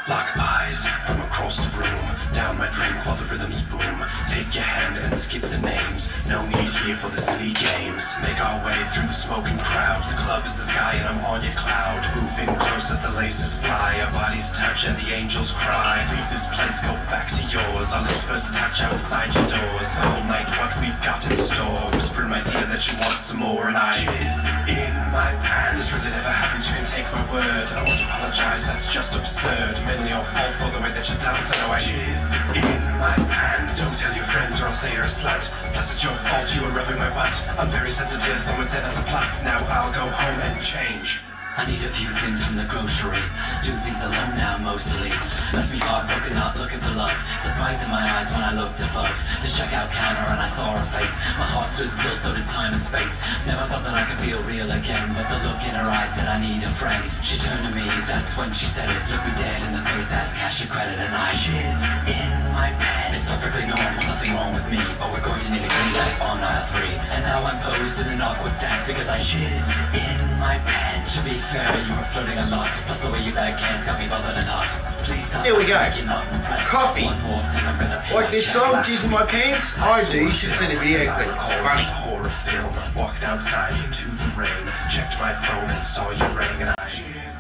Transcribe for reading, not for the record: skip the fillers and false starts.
Lock eyes from across the room, down my drink while the rhythms boom. Take your hand and skip the names, no need here for the silly games. Make our way through the smoking crowd, the club is the sky and I'm on your cloud. Moving close as the laces fly, our bodies touch and the angels cry. Leave this place, go back to yours, our lips first touch outside your doors. All night what we've got in store, whisper in my ear that you want some more. And I jizz in my pants. This really never happens, you can take my word. I won't apologize, that's just absurd. Mainly your fault for the way that you dance. I know I jizz in my pants. Don't tell your friends or I'll say you're a slut. Plus it's your fault you were rubbing my butt. I'm very sensitive, some would say that's a plus. Now I'll go home and change. I need a few things from the grocery. Do things alone now mostly. Left me heartbroken, not looking for love. Surprise in my eyes when I looked above the checkout counter and I saw her face. My heart stood still, so did time and space. Never thought that I could feel real again, but the look in her eyes said I need a friend. She turned to me, that's when she said it. Looked me dead in the face, asked cash or credit, and I jizzed in my pants. It's perfectly normal, nothing wrong with me, but we're going to need a clean up on aisle 3. And now I'm posed in an awkward stance because I jizzed in my pants. To be fair, you were flirting a lot, plus the way you bag cans got me bothered and hot. Please stop. Here we go. You're not impressed. Coffee. One more thing I'm gonna pay. Like this song, Jizz in my pants? I do, you should see the video clip. It's It's funny. a horror film. Walked outside into the rain, checked my phone and saw you ring, and I